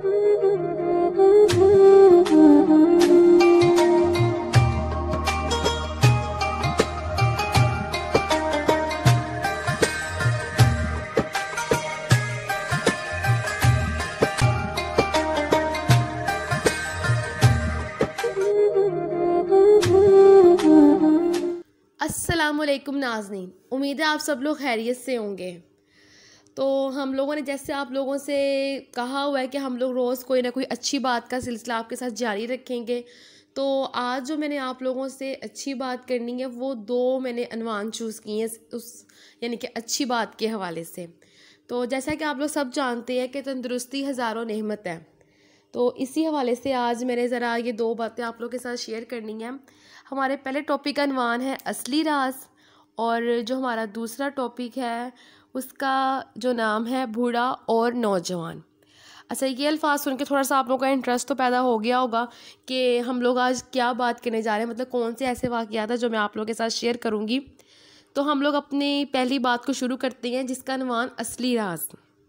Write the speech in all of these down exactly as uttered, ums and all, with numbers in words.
अस्सलामुअलैकुम नाज़नीन, उम्मीद है आप सब लोग खैरियत से होंगे। तो हम लोगों ने जैसे आप लोगों से कहा हुआ है कि हम लोग रोज़ कोई ना कोई अच्छी बात का सिलसिला आपके साथ जारी रखेंगे। तो आज जो मैंने आप लोगों से अच्छी बात करनी है वो दो मैंने अनवान चूज़ किए हैं उस यानी कि अच्छी बात के हवाले से। तो जैसा कि आप लोग सब जानते हैं कि तंदुरुस्ती हज़ारों नेमत है, तो इसी हवाले से आज मैंने ज़रा ये दो बातें आप लोगों के साथ शेयर करनी है। हमारे पहले टॉपिक का अनवान है असली राज, और जो हमारा दूसरा टॉपिक है उसका जो नाम है बूढ़ा और नौजवान। अच्छा, ये अल्फाज सुन के थोड़ा सा आप लोगों का इंटरेस्ट तो पैदा हो गया होगा कि हम लोग आज क्या बात करने जा रहे हैं, मतलब कौन से ऐसे वाक़यात हैं जो मैं आप लोगों के साथ शेयर करूँगी। तो हम लोग अपनी पहली बात को शुरू करते हैं जिसका अनवान असली राज।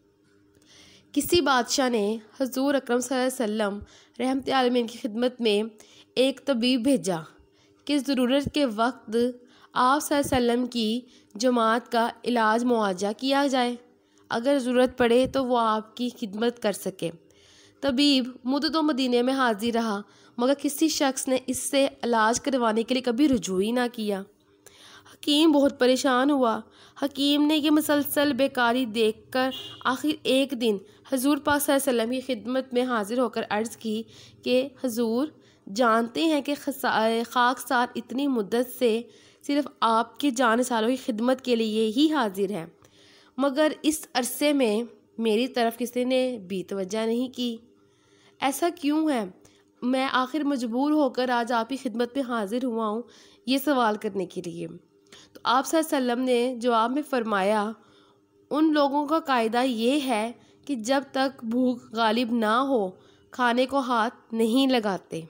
किसी बादशाह ने हजूर अकरम सल्लल्लाहु अलैहि वसल्लम रहमत आलमीन की खिदमत में एक तबीब भेजा कि ज़रूरत के वक्त आप सल्लल्लाहु अलैहि वसल्लम की जमात का इलाज मुआवजा किया जाए, अगर ज़रूरत पड़े तो वो आपकी खिदमत कर सके। तबीब मुद्दतों मदीने में हाजिर रहा, मगर किसी शख्स ने इससे इलाज करवाने के लिए कभी रुजू ही ना किया। हकीम बहुत परेशान हुआ। हकीम ने यह मुसलसल बेकारी देखकर आखिर एक दिन हजूर पाक सल्लल्लाहु अलैहि वसल्लम की खिदमत में हाजिर होकर अर्ज़ की कि हजूर, जानते हैं कि खाकसार इतनी मुद्दत से सिर्फ़ आपके जान सालों की खिदमत के लिए ही हाजिर है, मगर इस अरसे में मेरी तरफ किसी ने भी तवज्जो नहीं की। ऐसा क्यों है? मैं आखिर मजबूर होकर आज आपकी खिदमत में हाजिर हुआ हूँ ये सवाल करने के लिए। तो आप सल्लल्लाहु अलैहि वसल्लम ने जवाब में फ़रमाया, उन लोगों का कायदा ये है कि जब तक भूख गालिब ना हो खाने को हाथ नहीं लगाते,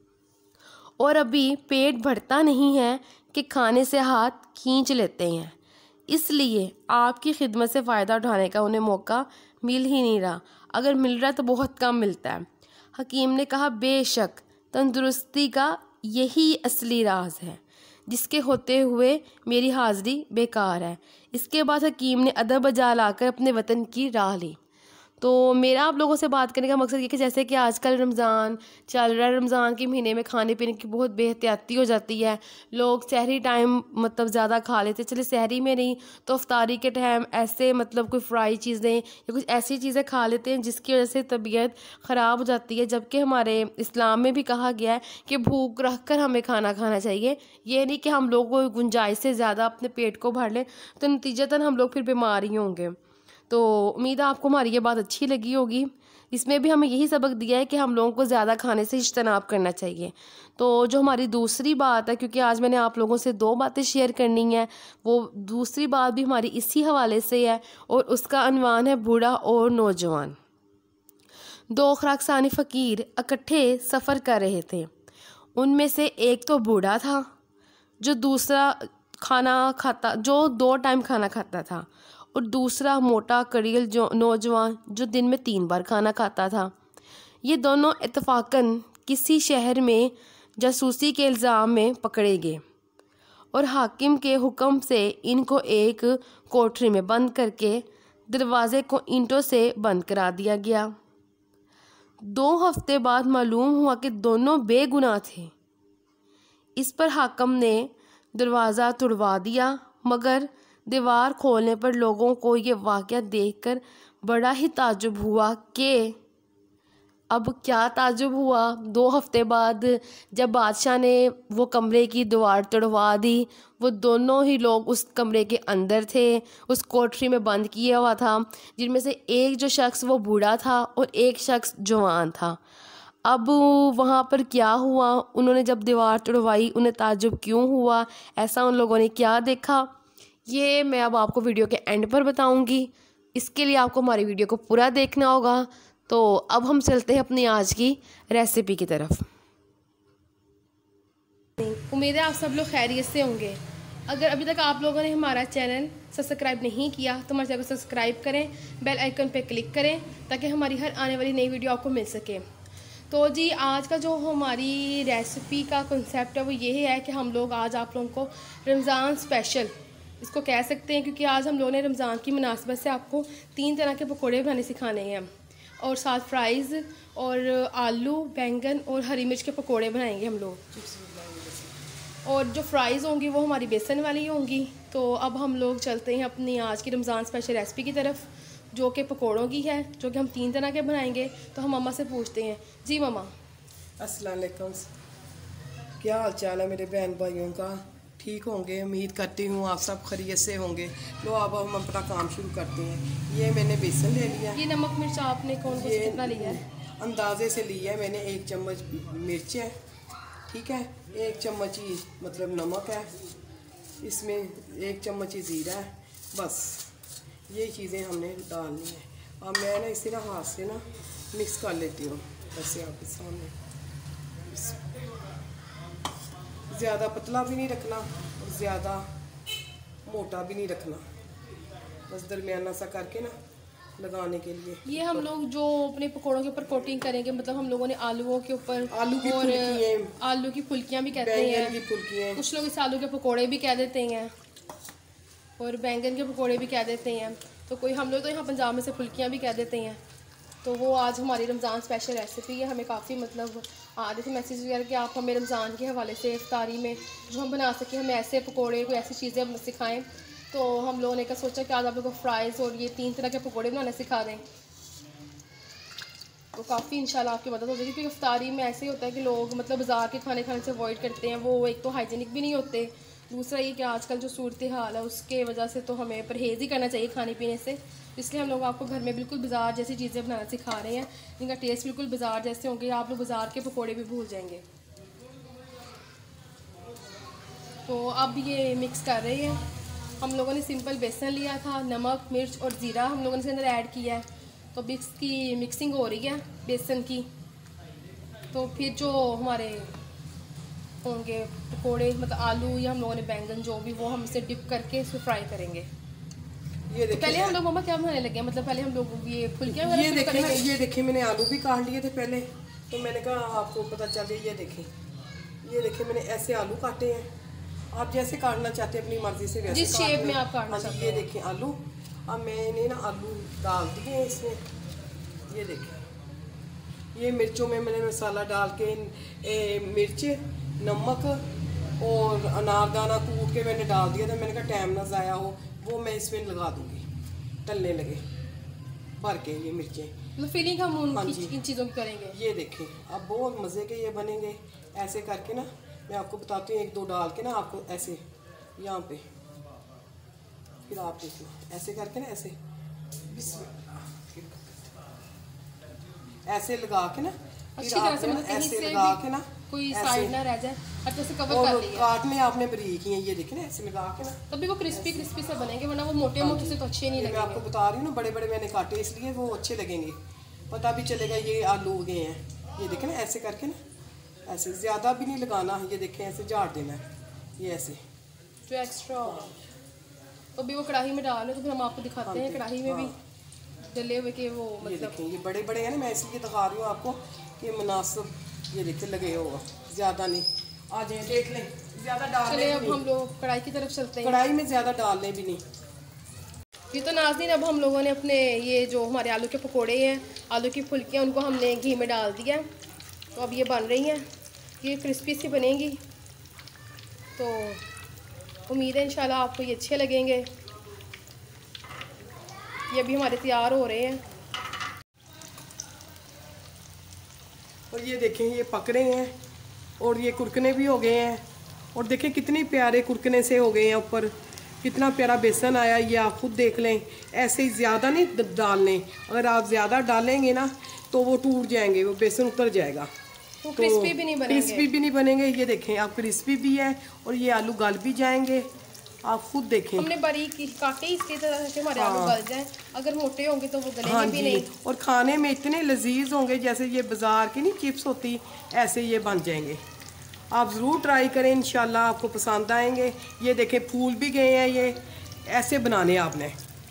और अभी पेट भरता नहीं है कि खाने से हाथ खींच लेते हैं। इसलिए आपकी खिदमत से फ़ायदा उठाने का उन्हें मौका मिल ही नहीं रहा, अगर मिल रहा है तो बहुत कम मिलता है। हकीम ने कहा, बेशक तंदुरुस्ती का यही असली राज है जिसके होते हुए मेरी हाज़िरी बेकार है। इसके बाद हकीम ने अदब बजा लाकर अपने वतन की राह ली। तो मेरा आप लोगों से बात करने का मकसद ये कि जैसे कि आजकल रमज़ान चल रहा है, रमज़ान के महीने में खाने पीने की बहुत बेहतियाती हो जाती है। लोग सहरी टाइम मतलब ज़्यादा खा लेते, चले सहरी में नहीं तो अफ्तारी के टाइम ऐसे मतलब कोई फ्राई चीज़ें या कुछ ऐसी चीज़ें खा लेते हैं जिसकी वजह से तबीयत ख़राब हो जाती है। जबकि हमारे इस्लाम में भी कहा गया है कि भूख रख कर हमें खाना खाना चाहिए, ये नहीं कि हम लोग को गुंजाइश से ज़्यादा अपने पेट को भर लें तो नतीजतन हम लोग फिर बीमार ही होंगे। तो उम्मीद है आपको हमारी ये बात अच्छी लगी होगी। इसमें भी हमें यही सबक दिया है कि हम लोगों को ज़्यादा खाने से इज्तनाब करना चाहिए। तो जो हमारी दूसरी बात है, क्योंकि आज मैंने आप लोगों से दो बातें शेयर करनी है, वो दूसरी बात भी हमारी इसी हवाले से है और उसका अनवान है बूढ़ा और नौजवान। दो खराकसानी फ़कीर इकट्ठे सफ़र कर रहे थे। उनमें से एक तो बूढ़ा था जो दूसरा खाना खाता जो दो टाइम खाना खाता था, और दूसरा मोटा कड़ील जो नौजवान जो दिन में तीन बार खाना खाता था। ये दोनों इत्तफाकन किसी शहर में जासूसी के इल्ज़ाम में पकड़े गए और हाकिम के हुक्म से इनको एक कोठरी में बंद करके दरवाज़े को ईंटों से बंद करा दिया गया। दो हफ्ते बाद मालूम हुआ कि दोनों बेगुनाह थे। इस पर हाकिम ने दरवाज़ा तोड़वा दिया, मगर दीवार खोलने पर लोगों को ये वाक़या देखकर बड़ा ही ताज्जुब हुआ कि अब क्या ताज्जुब हुआ, दो हफ्ते बाद जब बादशाह ने वो कमरे की दीवार तोड़वा दी, वो दोनों ही लोग उस कमरे के अंदर थे, उस कोठरी में बंद किया हुआ था, जिनमें से एक जो शख्स वो बूढ़ा था और एक शख्स जवान था। अब वहाँ पर क्या हुआ, उन्होंने जब दीवार तोड़वाई उन्हें ताज्जुब क्यों हुआ, ऐसा उन लोगों ने क्या देखा, ये मैं अब आपको वीडियो के एंड पर बताऊंगी। इसके लिए आपको हमारी वीडियो को पूरा देखना होगा। तो अब हम चलते हैं अपनी आज की रेसिपी की तरफ। उम्मीद है आप सब लोग खैरियत से होंगे। अगर अभी तक आप लोगों ने हमारा चैनल सब्सक्राइब नहीं किया तो हमारे चैनल को सब्सक्राइब करें, बेल आइकन पर क्लिक करें ताकि हमारी हर आने वाली नई वीडियो आपको मिल सके। तो जी आज का जो हमारी रेसिपी का कॉन्सेप्ट है वो ये है कि हम लोग आज आप लोगों को रमज़ान स्पेशल इसको कह सकते हैं, क्योंकि आज हम लोगों ने रमज़ान की मुनासबत से आपको तीन तरह के पकोड़े बनाने सिखाने हैं और साथ फ्राइज़ और आलू, बैंगन और हरी मिर्च के पकोड़े बनाएंगे हम लोग। और जो फ्राइज़ होंगी वो हमारी बेसन वाली होंगी। तो अब हम लोग चलते हैं अपनी आज की रमज़ान स्पेशल रेसिपी की तरफ, जो कि पकोड़ों की है, जो कि हम तीन तरह के बनाएंगे। तो हम मम्मा से पूछते हैं। जी मम्मा। अस्सलाम वालेकुम, क्या हाल चाल है मेरे बहन भाइयों का? ठीक होंगे, उम्मीद करती हूँ आप सब खैरियत से होंगे। लो अब हम अपना काम शुरू करते हैं। ये मैंने बेसन ले लिया। ये नमक मिर्च आपने कौन कौन कितना लिया है? अंदाजे से लिया है मैंने। एक चम्मच मिर्च है, ठीक है, एक चम्मच ही मतलब नमक है, इसमें एक चम्मच ही ज़ीरा है, बस ये चीज़ें हमने डालनी है। अब मैं ना इसे ना हाथ से ना मिक्स कर लेती हूँ ऐसे आपके सामने। ज़्यादा पतला भी नहीं रखना और ज़्यादा मोटा भी नहीं रखना, बस दरमियाना सा करके ना लगाने के लिए। ये हम लोग जो अपने पकोड़ों के ऊपर कोटिंग करेंगे, मतलब हम लोगों ने आलूओं के ऊपर आलू की और फुल्कियाँ, आलू की फुल्कियाँ भी कहते हैं, की फुल्कियाँ, कुछ लोग इस आलू के पकोड़े भी कह देते हैं और बैंगन के पकोड़े भी कह देते हैं। तो कोई हम लोग तो यहाँ पंजाब में से फुल्कियाँ भी कह देते हैं। तो वो आज हमारी रमज़ान स्पेशल रेसिपी है। हमें काफ़ी मतलब आ रहे थे मैसेज वगैरह कि आप हमें रमज़ान के हवाले से इफ्तारी में जो हम बना सकें, हमें ऐसे पकोड़े कोई ऐसी चीज़ें हम सिखाएं। तो हम लोगों ने का सोचा कि आज आप लोगों को फ्राइज़ और ये तीन तरह के पकोड़े बनाना सिखा दें, तो काफ़ी इंशाल्लाह आपकी मदद हो जाएगी। क्योंकि इफ्तारी में ऐसे ही होता है कि लोग मतलब बाज़ार के खाने खाने से अवॉइड करते हैं। वो एक तो हाइजीनिक भी नहीं होते, दूसरा ये कि आजकल जो सूरत हाल है उसके वजह से तो हमें परहेज़ ही करना चाहिए खाने पीने से। इसलिए हम लोग आपको घर में बिल्कुल बाज़ार जैसी चीज़ें बनाना सिखा रहे हैं, जिनका टेस्ट बिल्कुल बाज़ार जैसे होंगे, आप लोग बाज़ार के पकोड़े भी भूल जाएंगे। तो अब ये मिक्स कर रहे हैं। हम लोगों ने सिंपल बेसन लिया था, नमक मिर्च और ज़ीरा हम लोगों ने इसके अंदर ऐड किया है। तो मिक्स की मिक्सिंग हो रही है बेसन की। तो फिर जो हमारे होंगे पकोड़े, मतलब आलू या हम लोगों ने बैंगन जो भी, वो हम इसे डिप करके इसको फ्राई करेंगे। ये तो पहले हम लोग मम्मा क्या बनाने लगे, मतलब पहले हम लोग ये फुल्कियाँ ये देखिए ना, ये देखिए मैंने आलू भी काट लिए थे पहले, तो मैंने कहा आपको पता चल जाए। ये देखें, ये देखिए मैंने ऐसे आलू काटे हैं। आप जैसे काटना चाहते हैं अपनी मर्जी से वैसे जिस शेप में आप काटना चाहते हैं। ये देखिए आलू, अब मैंने ना आलू डाल दिए हैं इसमें। ये देखिए, ये मिर्चों में मैंने मसाला डाल के ए, मिर्च, नमक और अनारदाना कूट के मैंने डाल दिया था। मैंने कहा टाइम ना ज़ाया हो, वो मैं इसमें लगा दूँगी तलने लगे भर के ये मिर्चें। फीलिंग हम उन इन चीज़ों की करेंगे। ये देखें, अब बहुत मज़े के ये बनेंगे। ऐसे करके ना मैं आपको बताती हूँ, एक दो डाल के ना आपको ऐसे यहाँ पे, फिर आप देखना ऐसे करके ना ऐसे ऐसे लगा के ना, अच्छी तरह से मतलब ऐसे लगा के ना कोई साइड ना रह जाए, अच्छे से कवर कर लिया। काटने आपने बारीक ही है, ये देखिए ना ऐसे लगा के ना, तभी वो क्रिस्पी क्रिस्पी से बनेंगे, वरना वो मोटे मोटे से तो अच्छे नहीं लगेंगे। मैं आपको बता रही हूँ ना, बड़े बड़े मैंने काटे इसलिए वो अच्छे लगेंगे, पता भी चलेगा ये आलू उगे हैं। ये देखें ना ऐसे करके ना, ऐसे ज़्यादा भी नहीं लगाना, ये देखें ऐसे झाड़ देना है, ये ऐसे जो एक्स्ट्रा। तो भी वो कढ़ाई में डालो, तो फिर हम आपको दिखाते हैं कढ़ाई में भी डले हुए के वो मतलब। ये देखें ये बड़े बड़े हैं ना, मैं इसलिए दिखा रही हूँ आपको कि मुनासिब ये देखिए लगे होगा, ज़्यादा नहीं। आ जाए देख लें, ज़्यादा डाल। चले अब हम लोग कढ़ाई की तरफ चलते हैं। कढ़ाई में ज़्यादा डालने भी नहीं। ये तो नाज़रीन अब हम लोगों ने अपने ये जो हमारे आलू के पकोड़े हैं, आलू की फुल्कियाँ, उनको हमने घी में डाल दिया। तो अब ये बन रही हैं, ये क्रिस्पी सी बनेंगी। तो उम्मीद है इंशाल्लाह आपको ये अच्छे लगेंगे। ये अभी हमारे तैयार हो रहे हैं। और ये देखें ये पक रहे हैं और ये कुरकने भी हो गए हैं। और देखें कितने प्यारे कुरकने से हो गए हैं, ऊपर कितना प्यारा बेसन आया, ये आप खुद देख लें। ऐसे ही ज़्यादा नहीं डालने, अगर आप ज़्यादा डालेंगे ना तो वो टूट जाएंगे, वो बेसन उतर जाएगा, तो क्रिस्पी भी नहीं बनेंगे। क्रिस्पी भी नहीं बनेंगे। ये देखें आप क्रिस्पी भी है और ये आलू गल भी जाएंगे, आप खुद देखें। हमने बारीक काटे इसके तरह से हमारे आलू गल जाएं, अगर मोटे होंगे तो वो गलेंगे हाँ भी नहीं। और खाने में इतने लजीज होंगे, जैसे ये बाजार की नहीं चिप्स होती, ऐसे ये बन जाएंगे। आप ज़रूर ट्राई करें, इंशाल्लाह आपको पसंद आएंगे। ये देखें फूल भी गए हैं, ये ऐसे बनाने आपने।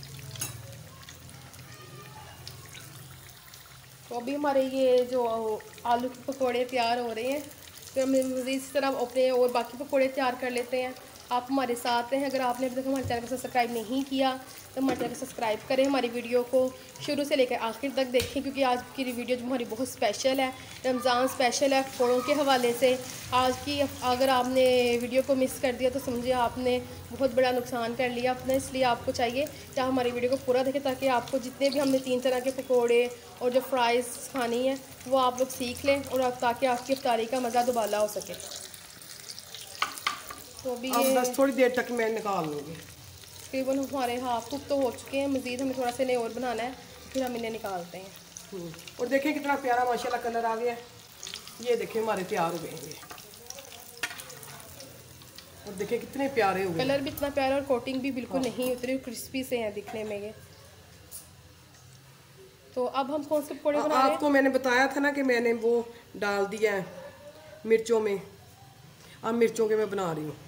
तो अभी हमारे ये जो आलू के पकौड़े तैयार हो रहे हैं, फिर हम मज़ीद इस तरह अपने और बाकी पकौड़े तैयार कर लेते हैं। आप हमारे साथ हैं। अगर आपने अभी तक हमारे चैनल को सब्सक्राइब नहीं किया तो हमारे चैनल को सब्सक्राइब करें, हमारी वीडियो को शुरू से लेकर आखिर तक देखें, क्योंकि आज की वीडियो जो हमारी बहुत स्पेशल है, रमज़ान स्पेशल है पकौड़ों के हवाले से। आज की अगर आपने वीडियो को मिस कर दिया तो समझिए आपने बहुत बड़ा नुकसान कर लिया अपना। इसलिए आपको चाहिए कि आप हमारी वीडियो को पूरा देखें, ताकि आपको जितने भी हमने तीन तरह के पकौड़े और जो फ्राइज़ खानी है वो आप लोग सीख लें, और आप ताकि आपकी इफ्तारी का मज़ा दुबाला हो सके। तो अभी अब बस थोड़ी देर तक मैं निकाल लूँगी। तकरीबन हमारे हाफ कुक तो हो चुके हैं, मज़ीद हमें थोड़ा सा इन्हें और बनाना है, फिर हम इन्हें निकालते हैं। और देखें कितना प्यारा माशाल्लाह कलर आ गया। ये देखें हमारे तैयार हो गए हैं, और देखें कितने प्यारे हो गए। कलर भी इतना प्यारा और कोटिंग भी बिल्कुल हाँ। नहीं उतरी, क्रिस्पी से हैं दिखने में ये। तो अब हम कौन से पकौड़े बना रहे हैं? आपको मैंने बताया था ना कि मैंने वो डाल दिया है मिर्चों में। अब मिर्चों के मैं बना रही हूँ।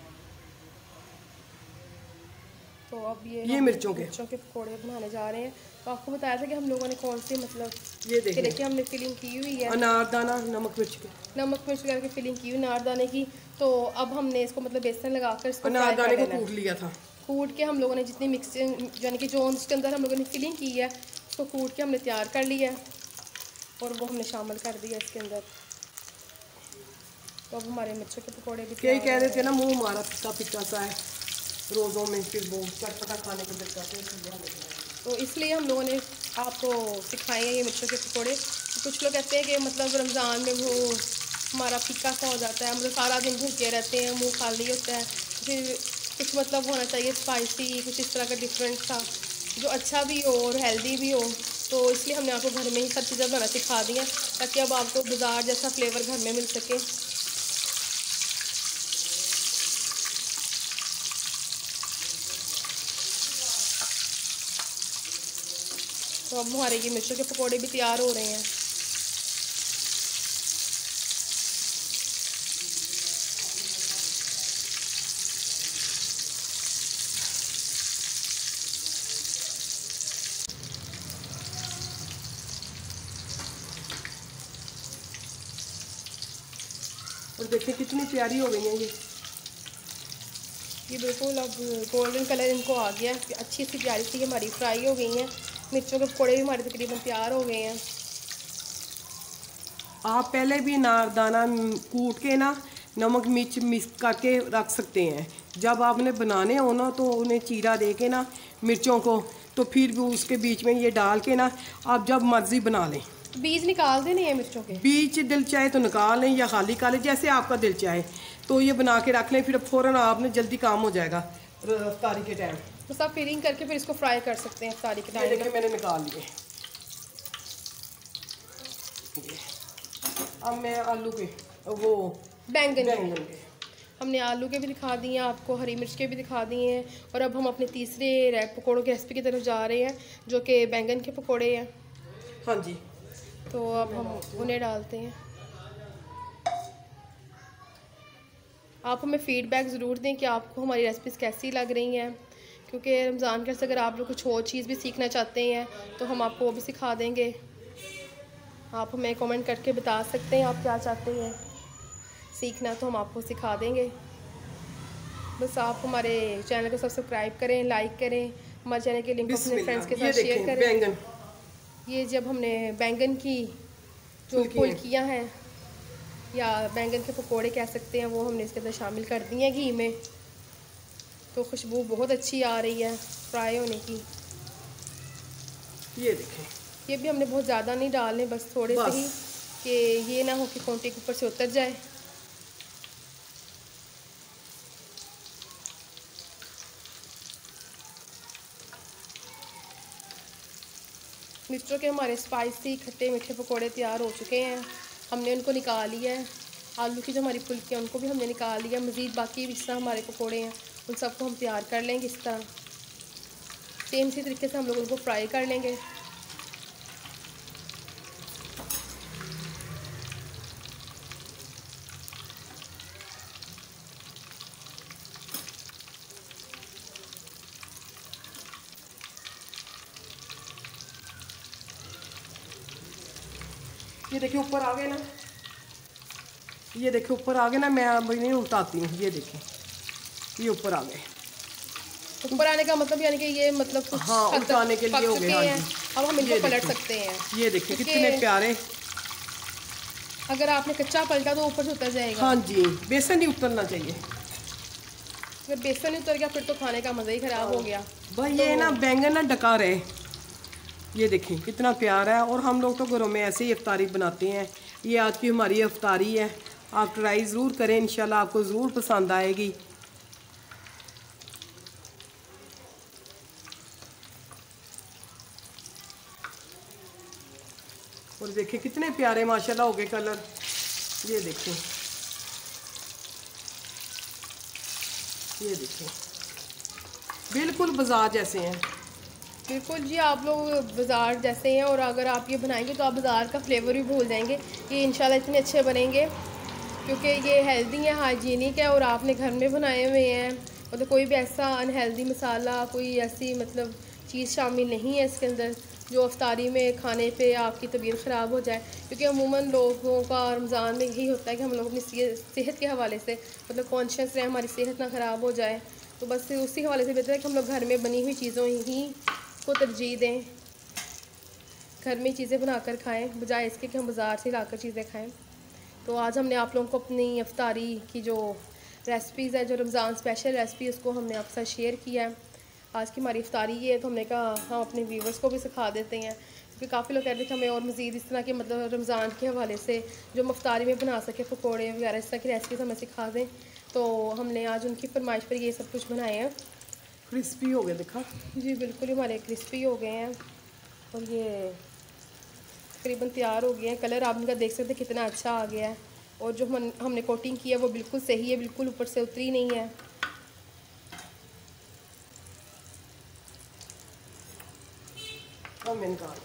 तो अब ये ये मिर्चों के मिर्चों के पकौड़े बनाने जा रहे हैं। तो आपको बताया था कि हम लोगों ने कौन से मतलब ये देखिए देखिए हमने फिलिंग की हुई है अनारदाना नमक मिर्च के नमक मिर्च करके फिलिंग की हुई अनारदाने की। तो अब हमने इसको मतलब बेसन लगाकर इसको अनारदाने को कूट लिया था। कूट के हम लोगों ने जितनी मिक्सिंग यानी कि जो उसके अंदर हम लोगों ने फिलिंग की है उसको कूट के हमने तैयार कर लिया है, और वो हमने शामिल कर दिया इसके अंदर। तो अब हमारे मिर्चों के पकौड़े भी कई कह रहे थे ना मुँह हमारा पिता पिता सा है रोज़ों में, फिर वो चटपटा खाने को दिक्कत है, तो इसलिए हम लोगों ने आपको सिखाए हैं ये मिर्चों के पकौड़े। कुछ लोग कहते हैं कि मतलब रमज़ान में वो हमारा फीका सा हो जाता है, मतलब सारा दिन भूखे रहते हैं, मुंह खाली होता है, फिर कुछ मतलब होना चाहिए स्पाइसी, कुछ इस तरह का डिफरेंट सा जो अच्छा भी हो और हेल्दी भी हो। तो इसलिए हमने आपको घर में ही सब चीज़ें बनाना सिखा दी हैं, ताकि अब आपको बाज़ार जैसा फ्लेवर घर में मिल सके। तो अब हमारे ये मिर्चों के पकौड़े भी तैयार हो रहे हैं। और देखिए कितनी प्यारी हो गई हैं ये ये बिल्कुल अब गोल्डन कलर इनको आ गया, अच्छी सी प्यारी सी हमारी फ्राई हो गई हैं। मिर्चों के पकौड़े भी हमारे तकरीबन तैयार हो गए हैं। आप पहले भी अनारदाना कूट के ना नमक मिर्च मिक्स करके रख सकते हैं। जब आपने बनाने हो ना तो उन्हें चीरा दे के ना मिर्चों को, तो फिर भी उसके बीच में ये डाल के ना आप जब मर्ज़ी बना लें। बीज निकाल देने हैं मिर्चों के? बीज दिल चाहे तो निकाल लें या खाली खा लें, जैसे आपका दिल चाहे। तो ये बना के रख लें, फिर फ़ौरन आपने जल्दी काम हो जाएगा इफ्तारी के टाइम। बस आप फिलिंग करके फिर इसको फ्राई कर सकते हैं इफ्तारी के टाइम। देखिए मैंने निकाल लिए। अब मैं आलू के वो बैंगन बैंगन के हमने आलू के भी दिखा दिए हैं आपको, हरी मिर्च के भी दिखा दिए हैं, और अब हम अपने तीसरे पकौड़ों की रेसिपी की तरफ जा रहे हैं जो कि बैंगन के पकौड़े हैं। हाँ जी, तो अब हम उन्हें डालते हैं। आप हमें फ़ीडबैक ज़रूर दें कि आपको हमारी रेसिपीज़ कैसी लग रही हैं, क्योंकि रमज़ान के से अगर आप लोग कुछ और चीज़ भी सीखना चाहते हैं तो हम आपको वो भी सिखा देंगे। आप हमें कमेंट करके बता सकते हैं आप क्या चाहते हैं सीखना, तो हम आपको सिखा देंगे। बस आप हमारे चैनल को सब्सक्राइब करें, लाइक करें, हमारे चैनल के लिंक अपने फ्रेंड्स के साथ शेयर करें। बैंगन ये जब हमने बैंगन की जो फुल्कियाँ हैं या बैंगन के पकोड़े कह सकते हैं, वो हमने इसके अंदर शामिल कर दिए हैं घी में, तो खुशबू बहुत अच्छी आ रही है फ्राई होने की। ये देखें, ये भी हमने बहुत ज़्यादा नहीं डालने, बस थोड़े से ही, कि ये ना हो कि कोंटे के ऊपर से उतर जाए। मिर्चों के हमारे स्पाइसी खट्टे मीठे पकोड़े तैयार हो चुके हैं, हमने उनको निकाल लिया है। आलू की जो हमारी फुल्की है उनको भी हमने निकाल लिया। मज़ीद बाकी जिस तरह हमारे पकोड़े हैं उन सबको हम तैयार कर लेंगे इस तरह, सेम इसी तरीके से हम लोग उनको फ्राई कर लेंगे। ये देखिए ऊपर आ गए ना, ये देखिए ऊपर आ गए ना, मैं अब नहीं उठाती हूँ। ये देखिए ये ऊपर आ गए। ऊपर आने का मतलब यानी कि ये मतलब कुछ हाँ उठाने के लिए हो गए। हाँ जी, अब हम इनको पलट सकते हैं। ये देखिए कितने प्यारे। अगर आपने कच्चा पलटा तो ऊपर से उतर जाएगा। हाँ जी, बेसन नहीं उतरना चाहिए। अगर बेसन नहीं उतर गया फिर तो खाने का मज़ा ही ख़राब हो गया भाई। तो ये ना बैंगन ना डका रहे। ये देखें कितना प्यारा है। और हम लोग तो घरों में ऐसे ही इफ्तारी बनाते हैं। ये आज की हमारी इफ्तारी है। आप ट्राई ज़रूर करें, इंशाल्लाह आपको ज़रूर पसंद आएगी। और देखें कितने प्यारे माशाल्लाह हो गए कलर। ये देखें, ये देखें बिल्कुल बाजार जैसे हैं। बिल्कुल जी, आप लोग बाज़ार जैसे हैं। और अगर आप ये बनाएंगे तो आप बाज़ार का फ्लेवर भी भूल जाएंगे। ये इंशाल्लाह इतने अच्छे बनेंगे क्योंकि ये हेल्दी है, हाइजीनिक है और आपने घर में बनाए हुए हैं। मतलब कोई भी ऐसा अनहेल्दी मसाला, कोई ऐसी मतलब चीज़ शामिल नहीं है इसके अंदर जो इफ्तारी में खाने पे आपकी तबीयत ख़राब हो जाए। क्योंकि अमूमन लोगों का रमज़ान में यही होता है कि हम लोग अपनी सेहत के हवाले से मतलब कॉन्शियस रहें, हमारी सेहत ना ख़राब हो जाए। तो बस उसी हवाले से बेहतर है कि हम लोग घर में बनी हुई चीज़ों ही को तरजीह दें, घर में चीज़ें बनाकर खाएं बजाय इसके कि हम बाज़ार से लाकर चीज़ें खाएं। तो आज हमने आप लोगों को अपनी इफ्तारी की जो रेसिपीज़ है, जो रमज़ान स्पेशल रेसिपी, उसको हमने आपके साथ शेयर किया है। आज की हमारी इफ्तारी ये है तो हमने कहा हम अपने व्यूवर्स को भी सिखा देते हैं क्योंकि काफ़ी लोग कहते हैं कि हमें और मज़ीद इस तरह के मतलब रमज़ान के हवाले से जो हम इफ्तारी में बना सके पकौड़े वगैरह इस तरह की रेसिपीज़ हमें सिखा दें। तो हमने आज उनकी फरमाइश पर ये सब कुछ बनाए हैं। क्रिस्पी हो गए, देखा जी बिल्कुल हमारे क्रिस्पी हो गए हैं और ये तकरीबन तैयार हो गए हैं। कलर आप इनका देख सकते हैं कितना अच्छा आ गया है। और जो हम हमने कोटिंग की है वो बिल्कुल सही है, बिल्कुल ऊपर से उतरी नहीं है। अब मैं निकाल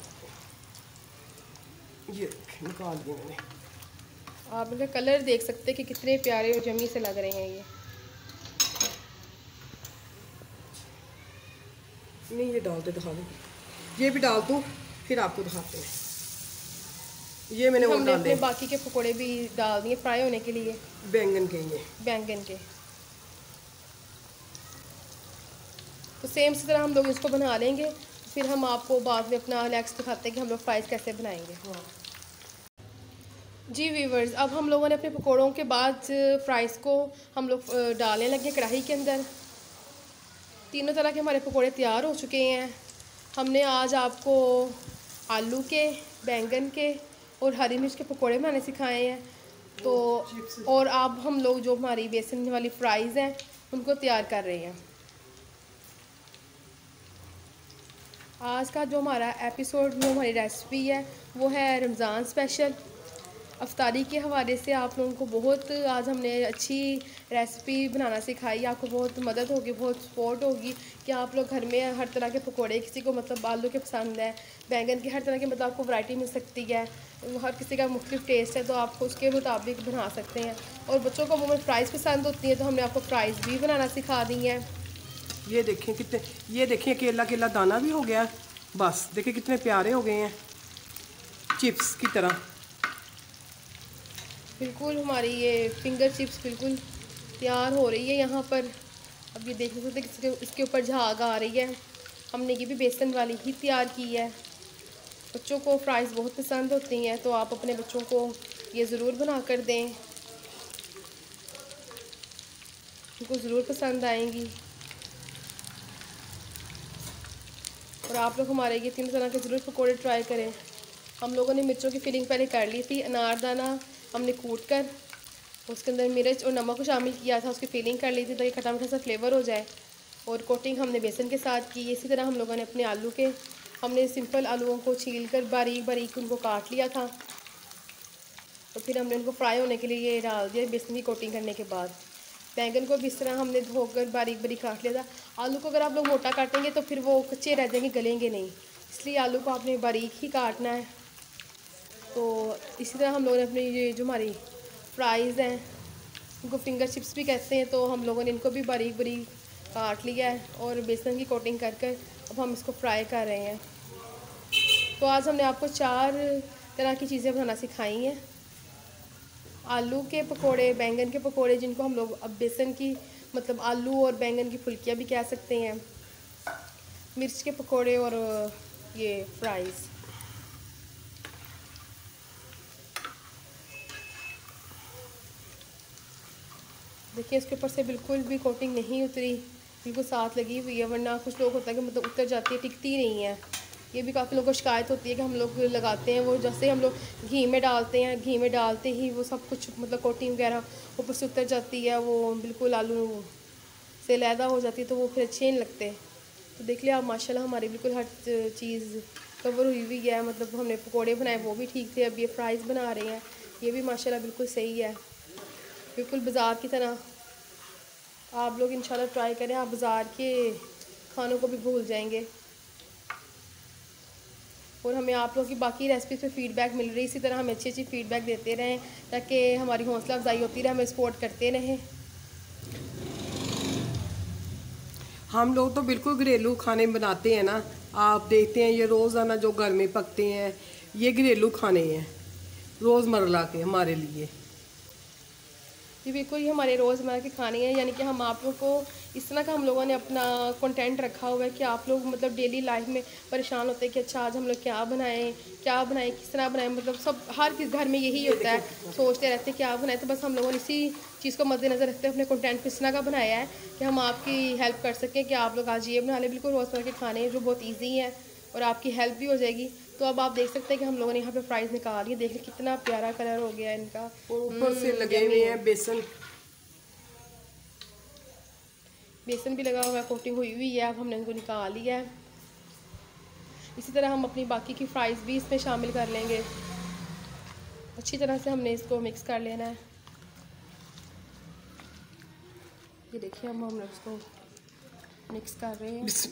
ये निकाल दिए मैंने। आप इनका कलर देख सकते हैं कि कितने प्यारे और जमी से लग रहे हैं। ये नहीं ये डाल दे, दिखा दो, ये भी डाल दूँ फिर आपको दिखाते हैं। ये मैंने हमने डाल अपने बाकी के पकोड़े भी डाल दिए फ्राई होने के लिए, बैंगन के। ये बैंगन के तो सेम इसी तरह हम लोग इसको बना लेंगे। फिर हम आपको बाद में अपना नेक्स्ट दिखाते हैं कि हम लोग फ्राइज़ कैसे बनाएंगे। हाँ। जी व्यूवर्स, अब हम लोगों ने अपने पकोड़ों के बाद फ्राइज़ को हम लोग डालने लगे कढ़ाई के अंदर। तीनों तरह के हमारे पकोड़े तैयार हो चुके हैं। हमने आज आपको आलू के, बैंगन के और हरी मिर्च के पकोड़े बनाने सिखाए हैं। तो और अब हम लोग जो हमारी बेसन वाली फ्राइज़ हैं उनको तैयार कर रहे हैं। आज का जो हमारा एपिसोड, जो हमारी रेसिपी है वो है रमज़ान स्पेशल। अफ्तारी के हवाले से आप लोगों को बहुत आज हमने अच्छी रेसिपी बनाना सिखाई। आपको बहुत मदद होगी, बहुत सपोर्ट होगी कि आप लोग घर में हर तरह के पकोड़े, किसी को मतलब आलू के पसंद है, बैंगन की हर तरह की मतलब आपको वैरायटी मिल सकती है। हर किसी का मुख्तलिफ टेस्ट है तो आपको उसके मुताबिक बना सकते हैं। और बच्चों को अमूमन फ्राइज़ पसंद होती है तो हमने आपको फ्राइज़ भी बनाना सिखा दी है। ये देखें कितने, ये देखें केला केला दाना भी हो गया। बस देखिए कितने प्यारे हो गए हैं, चिप्स की तरह। बिल्कुल हमारी ये फिंगर चिप्स बिल्कुल तैयार हो रही है यहाँ पर। अब ये देख सकते हैं कि इसके ऊपर झाग आ रही है। हमने ये भी बेसन वाली ही तैयार की है। बच्चों को फ्राइज़ बहुत पसंद होती हैं तो आप अपने बच्चों को ये ज़रूर बना कर दें, उनको ज़रूर पसंद आएंगी। और आप लोग हमारे ये तीन तरह के ज़रूर पकौड़े ट्राई करें। हम लोगों ने मिर्चों की फिलिंग पहले कर ली थी। अनारदाना हमने कूट कर उसके अंदर मिर्च और नमक को शामिल किया था, उसकी फिलिंग कर ली थी ताकि खट्टा मीठा सा फ्लेवर हो जाए। और कोटिंग हमने बेसन के साथ की। इसी तरह हम लोगों ने अपने आलू के, हमने सिंपल आलूओं को छील कर बारीक बारीक उनको काट लिया था। तो फिर हमने उनको फ्राई होने के लिए ये डाल दिया बेसन की कोटिंग करने के बाद। बैंगन को भी इस तरह हमने धोकर बारीक बारीक काट लिया था। आलू को अगर आप लोग मोटा काटेंगे तो फिर वो कच्चे रह जाएंगे, गलेंगे नहीं, इसलिए आलू को आपने बारीक ही काटना है। तो इसी तरह हम लोगों ने अपनी ये जो हमारी फ्राइज़ हैं उनको फिंगर चिप्स भी कहते हैं, तो हम लोगों ने इनको भी बारीक बारीक काट लिया है और बेसन की कोटिंग कर कर अब हम इसको फ्राई कर रहे हैं। तो आज हमने आपको चार तरह की चीज़ें बनाना सिखाई हैं। आलू के पकोड़े, बैंगन के पकोड़े, जिनको हम लोग अब बेसन की मतलब आलू और बैंगन की फुल्कियाँ भी कह सकते हैं, मिर्च के पकोड़े और ये फ्राइज़। देखिए इसके ऊपर से बिल्कुल भी कोटिंग नहीं उतरी, बिल्कुल साथ लगी हुई है, वरना कुछ लोग होता है कि मतलब उतर जाती है, टिकती नहीं है। ये भी काफ़ी लोगों को शिकायत होती है कि हम लोग लगाते हैं वो, जैसे हम लोग घी में डालते हैं, घी में डालते ही वो सब कुछ मतलब कोटिंग वगैरह ऊपर से उतर जाती है, वो बिल्कुल आलू से लैदा हो जाती है, तो वो फिर अच्छे नहीं लगते। तो देख लिया आप माशाल्लाह हमारी बिल्कुल हर चीज़ कवर हुई हुई है। मतलब हमने पकोड़े बनाए वो भी ठीक थे, अब ये फ्राइज़ बना रहे हैं, ये भी माशाल्लाह बिल्कुल सही है, बिल्कुल बाज़ार की तरह। आप लोग इंशाल्लाह ट्राई करें, आप बाज़ार के खानों को भी भूल जाएंगे। और हमें आप लोगों की बाकी रेसिपीज़ पे फीडबैक मिल रही, इसी तरह हमें अच्छी अच्छी फीडबैक देते रहें ताकि हमारी हौसला अफजाई होती रहे, हमें सपोर्ट करते रहें। हम लोग तो बिल्कुल घरेलू खाने बनाते हैं ना, आप देखते हैं ये रोज़ाना जो घर में पकते हैं, ये घरेलू खाने हैं रोज़मर्रा के हमारे लिए। जी बिल्कुल, ये हमारे रोज़मर्रा के खाने हैं, यानी कि हम आप लोगों को इस तरह का हम लोगों ने अपना कंटेंट रखा हुआ है कि आप लोग मतलब डेली लाइफ में परेशान होते हैं कि अच्छा आज हम लोग क्या बनाएं क्या बनाएं किस तरह बनाएं, मतलब सब हर किस घर में यही होता है, सोचते रहते हैं क्या बनाएं। तो बस हम लोगों ने इसी चीज़ को मद्देनज़र रखते हुए अपने कंटेंट को इस तरह का बनाया है कि हम आपकी हेल्प कर सकें कि आप लोग आज ये बना लें। बिल्कुल रोज़मर्रा के खाने हैं जो बहुत ईजी हैं और आपकी हेल्प भी हो जाएगी। तो अब आप देख सकते हैं कि हम लोगों ने यहाँ पे फ्राइज़ निकाल लिए, देख लें कितना प्यारा कलर हो गया इनका, ऊपर से लगे हुए हैं बेसन बेसन भी लगा हुआ है, कोटिंग हुई हुई है। अब हमने इनको निकाल लिया है। इसी तरह हम अपनी बाकी की फ्राइज़ भी इसमें शामिल कर लेंगे। अच्छी तरह से हमने इसको मिक्स कर लेना है। ये देखिए हम हम इसको मिक्स कर रहे हैं।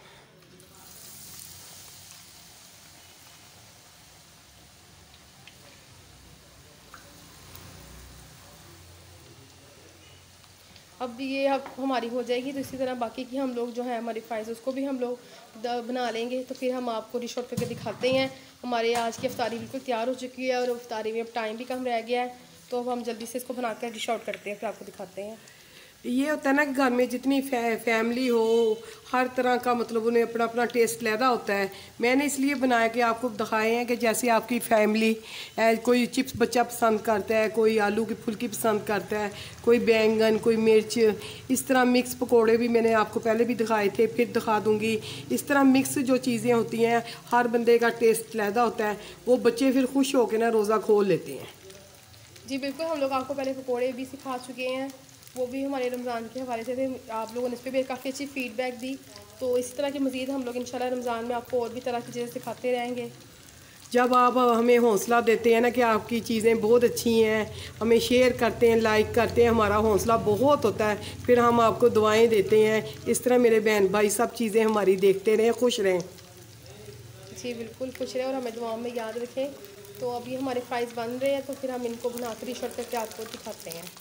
अब ये अब हमारी हो जाएगी, तो इसी तरह बाकी की हम लोग जो है हमारी फ्राइज़ उसको भी हम लोग बना लेंगे। तो फिर हम आपको डिश आउट करके दिखाते हैं। हमारे आज की इफ्तारी बिल्कुल तैयार हो चुकी है और इफ्तारी में अब टाइम भी कम रह गया है, तो अब हम जल्दी से इसको बना कर डिश आउट करते हैं, फिर आपको दिखाते हैं। ये होता है ना कि घर में जितनी फै, फैमिली हो, हर तरह का मतलब उन्हें अपना अपना टेस्ट लहदा होता है। मैंने इसलिए बनाया कि आपको दिखाए हैं कि जैसे आपकी फैमिली, कोई चिप्स बच्चा पसंद करता है, कोई आलू की फुल्की पसंद करता है, कोई बैंगन, कोई मिर्च, इस तरह मिक्स पकोड़े भी मैंने आपको पहले भी दिखाए थे, फिर दिखा दूँगी। इस तरह मिक्स जो चीज़ें होती हैं, हर बंदे का टेस्ट लहदा होता है, वो बच्चे फिर खुश होकर ना रोज़ा खोल लेते हैं। जी बिल्कुल, हम लोग आपको पहले पकोड़े भी सिखा चुके हैं, वो भी हमारे रमज़ान के हवाले से थे। आप लोगों ने इस पर भी काफ़ी अच्छी फ़ीडबैक दी। तो इसी तरह की मज़ीद हम लोग इंशाल्लाह रमज़ान में आपको और भी तरह की चीज़ें सिखाते रहेंगे। जब आप हमें हौसला देते हैं ना कि आपकी चीज़ें बहुत अच्छी हैं, हमें शेयर करते हैं, लाइक करते हैं, हमारा हौसला बहुत होता है, फिर हम आपको दुआएं देते हैं। इस तरह मेरे बहन भाई सब चीज़ें हमारी देखते रहें, खुश रहें। जी बिल्कुल, खुश रहें और हमें दुआओं में याद रखें। तो अभी हमारे फ्राइज़ बन रहे हैं, तो फिर हम इनको बना कर डिश आउट करके आपको दिखाते हैं।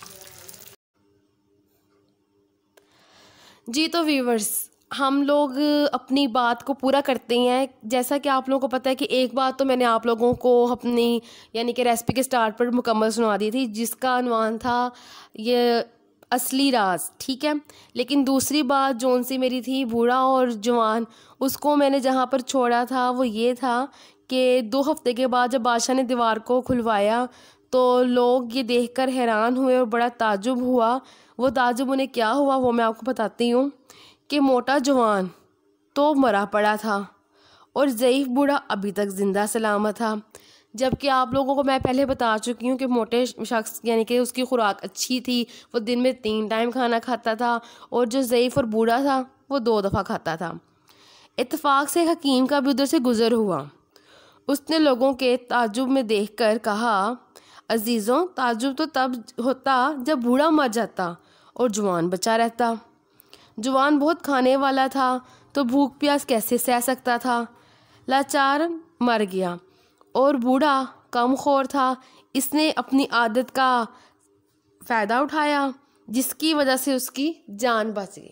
जी तो व्यूवर्स, हम लोग अपनी बात को पूरा करते हैं। जैसा कि आप लोगों को पता है कि एक बात तो मैंने आप लोगों को अपनी यानी कि रेसिपी के स्टार्ट पर मुकम्मल सुना दी थी, जिसका अनुमान था ये असली राज, ठीक है। लेकिन दूसरी बात जौन सी मेरी थी बूढ़ा और जवान, उसको मैंने जहाँ पर छोड़ा था वो ये था कि दो हफ्ते के बाद जब बादशाह ने दीवार को खुलवाया तो लोग ये देखकर हैरान हुए और बड़ा ताजुब हुआ। वो ताजुब उन्हें क्या हुआ वो मैं आपको बताती हूँ कि मोटा जवान तो मरा पड़ा था और ज़ईफ़ बूढ़ा अभी तक ज़िंदा सलामत था। जबकि आप लोगों को मैं पहले बता चुकी हूँ कि मोटे शख्स यानी कि उसकी खुराक अच्छी थी, वो दिन में तीन टाइम खाना खाता था, और जो ज़ईफ़ और बूढ़ा था वो दो दफ़ा खाता था। इत्तेफाक से हकीम का भी उधर से गुज़र हुआ। उसने लोगों के ताजुब में देखकर कहा, अजीज़ों, ताजुब तो तब होता जब बूढ़ा मर जाता और जवान बचा रहता। जवान बहुत खाने वाला था तो भूख प्यास कैसे सह सकता था, लाचार मर गया। और बूढ़ा कमखोर था, इसने अपनी आदत का फ़ायदा उठाया जिसकी वजह से उसकी जान बच गई।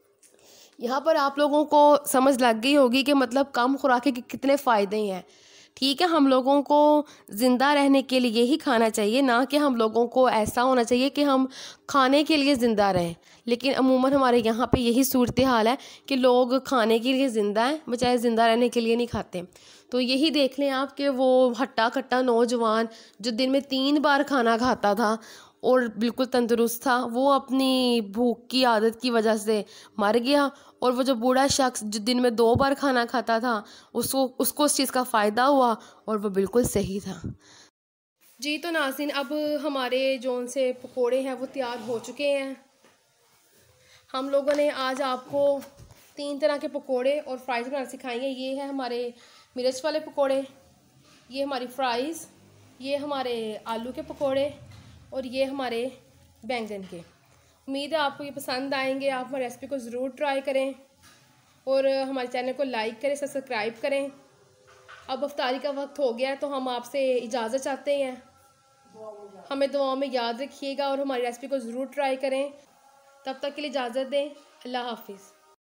यहाँ पर आप लोगों को समझ लग गई होगी कि मतलब कम खुराक के कितने फ़ायदे हैं। ठीक है, हम लोगों को ज़िंदा रहने के लिए ही खाना चाहिए, ना कि हम लोगों को ऐसा होना चाहिए कि हम खाने के लिए ज़िंदा रहें। लेकिन अमूमन हमारे यहाँ पे यही सूरत हाल है कि लोग खाने के लिए ज़िंदा हैं, बजाय ज़िंदा रहने के लिए नहीं खाते। तो यही देख लें आप कि वो हट्टा कट्टा नौजवान जो दिन में तीन बार खाना खाता था और बिल्कुल तंदुरुस्त था, वो अपनी भूख की आदत की वजह से मर गया। और वो जो बूढ़ा शख्स जो दिन में दो बार खाना खाता था, उसको उसको उस चीज़ का फ़ायदा हुआ और वो बिल्कुल सही था। जी तो नाज़रीन, अब हमारे जो से पकोड़े हैं वो तैयार हो चुके हैं। हम लोगों ने आज आपको तीन तरह के पकोड़े और फ्राइज़ बनाना सिखाएंगे। ये है हमारे मिर्च वाले पकोड़े, ये हमारी फ्राइज़, ये हमारे आलू के पकोड़े और ये हमारे बैंगन के। उम्मीद है आपको ये पसंद आएंगे। आप हमारी रेसिपी को ज़रूर ट्राई करें और हमारे चैनल को लाइक करें, सब्सक्राइब करें। अब अफ्तारी का वक्त हो गया है तो हम आपसे इजाज़त चाहते हैं। हमें दुआओं में याद रखिएगा और हमारी रेसिपी को ज़रूर ट्राई करें। तब तक के लिए इजाज़त दें। अल्लाह हाफिज़।